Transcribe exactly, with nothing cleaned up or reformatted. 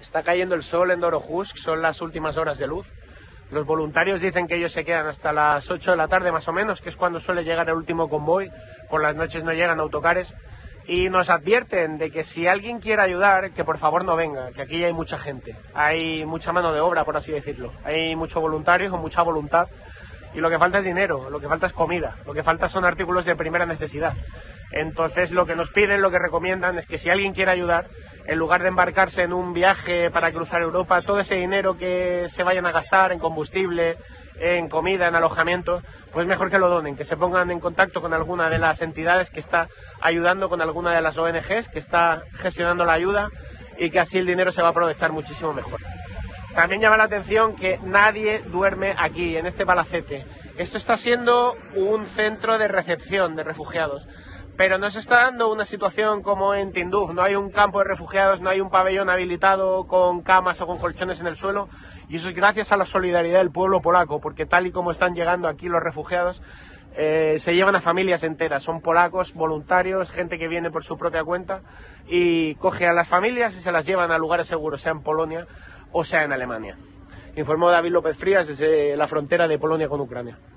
Está cayendo el sol en Dorohusk, son las últimas horas de luz. Los voluntarios dicen que ellos se quedan hasta las ocho de la tarde más o menos, que es cuando suele llegar el último convoy. Por las noches no llegan autocares. Y nos advierten de que si alguien quiere ayudar, que por favor no venga, que aquí hay mucha gente. Hay mucha mano de obra, por así decirlo. Hay muchos voluntarios con mucha voluntad. Y lo que falta es dinero, lo que falta es comida, lo que falta son artículos de primera necesidad. Entonces lo que nos piden, lo que recomiendan es que si alguien quiere ayudar, en lugar de embarcarse en un viaje para cruzar Europa, todo ese dinero que se vayan a gastar en combustible, en comida, en alojamiento, pues mejor que lo donen, que se pongan en contacto con alguna de las entidades que está ayudando, con alguna de las O N Ges que está gestionando la ayuda, y que así el dinero se va a aprovechar muchísimo mejor. También llama la atención que nadie duerme aquí, en este palacete. Esto está siendo un centro de recepción de refugiados, pero no se está dando una situación como en Tinduf. No hay un campo de refugiados, no hay un pabellón habilitado con camas o con colchones en el suelo, y eso es gracias a la solidaridad del pueblo polaco, porque tal y como están llegando aquí los refugiados, eh, se llevan a familias enteras. Son polacos, voluntarios, gente que viene por su propia cuenta y coge a las familias y se las llevan a lugares seguros, sea en Polonia o sea en Alemania. Informó David López Frías desde la frontera de Polonia con Ucrania.